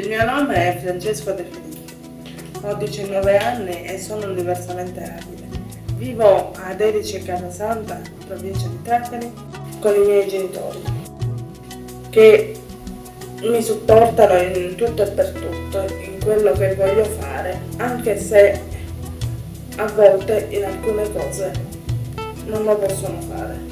mio nome è Francesco De Felice, ho 19 anni e sono diversamente abile. Vivo ad Erice Capasanta, provincia di Trapani, con i miei genitori, che mi supportano in tutto e per tutto, in quello che voglio fare, anche se a volte in alcune cose non lo possono fare.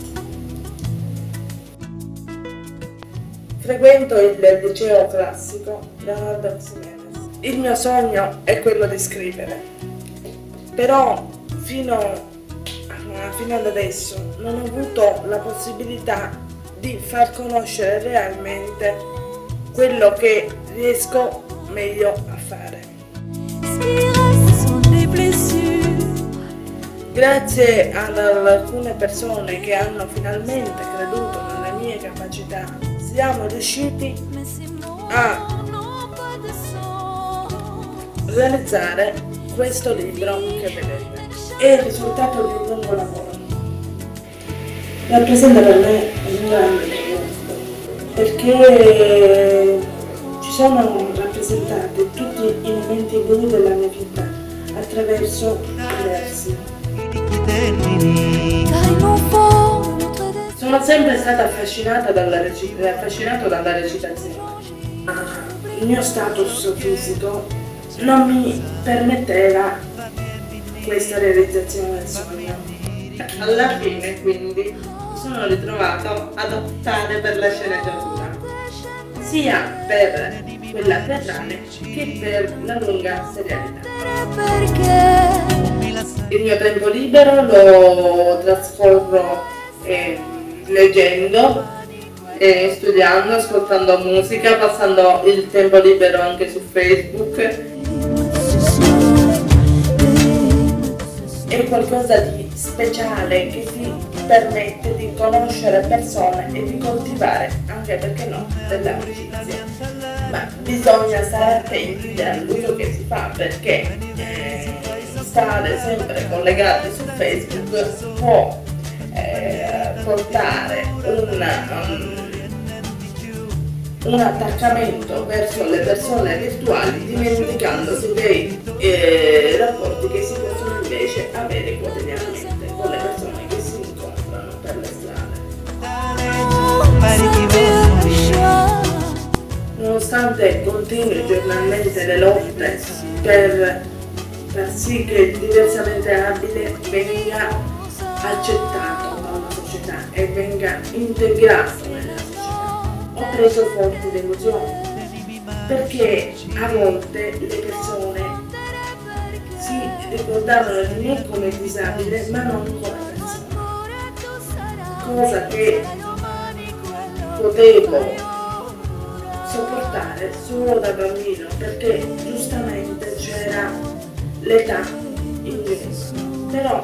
Frequento il liceo classico Leonardo Ximenes. Il mio sogno è quello di scrivere, però fino ad adesso non ho avuto la possibilità di far conoscere realmente quello che riesco meglio a fare. Grazie ad alcune persone che hanno finalmente creduto nelle mie capacità, siamo riusciti a realizzare questo libro che vedete. È il risultato di un lungo lavoro. Rappresenta per me un grande progetto, perché ci sono rappresentati tutti i momenti bui della mia vita attraverso i versi. Sono sempre stata affascinato dalla recitazione. Il mio status fisico non mi permetteva questa realizzazione del sogno. Alla fine quindi mi sono ritrovato ad optare per la sceneggiatura, sia per quella teatrale che per la lunga serialità. Il mio tempo libero lo trascorro leggendo, studiando, ascoltando musica, passando il tempo libero anche su Facebook. È qualcosa di speciale che ti permette di conoscere persone e di coltivare, anche perché no, delle amicizie. Ma bisogna stare attenti all'uso che si fa, perché stare sempre collegati su Facebook può portare un attaccamento verso le persone virtuali, dimenticandosi dei rapporti che si possono invece avere quotidianamente con le persone che si incontrano per le strade. Nonostante continui giornalmente le lotte per far sì che il diversamente abile venga accettato dalla società e venga integrato nella società, ho preso forti delusioni, perché a volte le persone si ricordavano di me come disabile ma non come persona, cosa che potevo sopportare solo da bambino, perché giustamente c'era l'età in mezzo. Però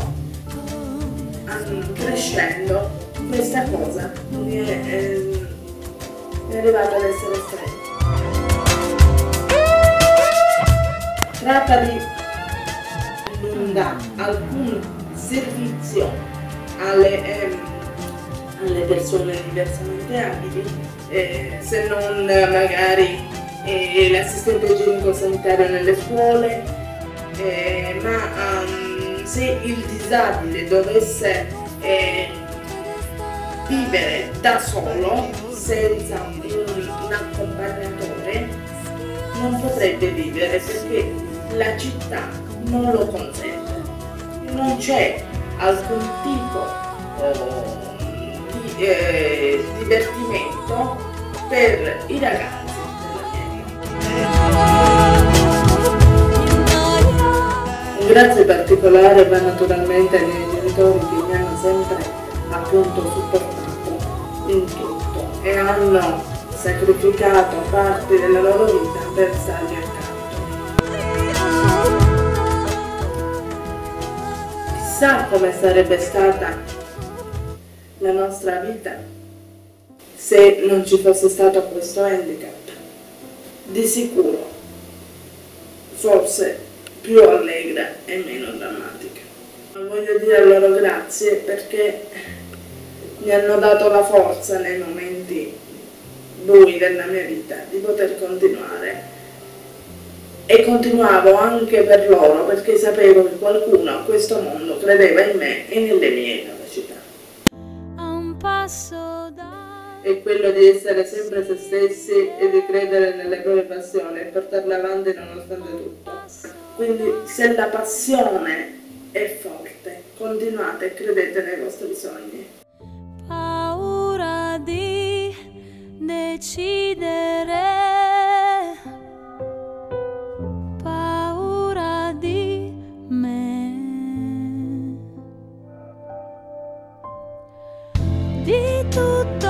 crescendo questa cosa mi è arrivata ad essere stretta. Tratta di non dare alcun servizio alle persone diversamente abili, se non magari l'assistente igienico-sanitario nelle scuole, ma se il disabile dovesse vivere da solo, senza un accompagnatore, non potrebbe vivere, perché la città non lo consente. Non c'è alcun tipo di divertimento per i ragazzi della Un grazie particolare va naturalmente ai miei genitori, che mi hanno sempre appunto supportato in tutto e hanno sacrificato parte della loro vita per starmi accanto. Chissà come sarebbe stata la nostra vita se non ci fosse stato questo handicap. Di sicuro, forse più allegra e meno drammatica. Voglio dire loro grazie, perché mi hanno dato la forza nei momenti bui della mia vita di poter continuare E continuavo anche per loro perché sapevo che qualcuno a questo mondo credeva in me e nelle mie capacità. A un passo È quello di essere sempre se stessi e di credere nelle proprie passioni e portarle avanti nonostante tutto. Quindi se la passione è forte, continuate e credete nei vostri sogni. paura di decidere, paura di me, di tutto.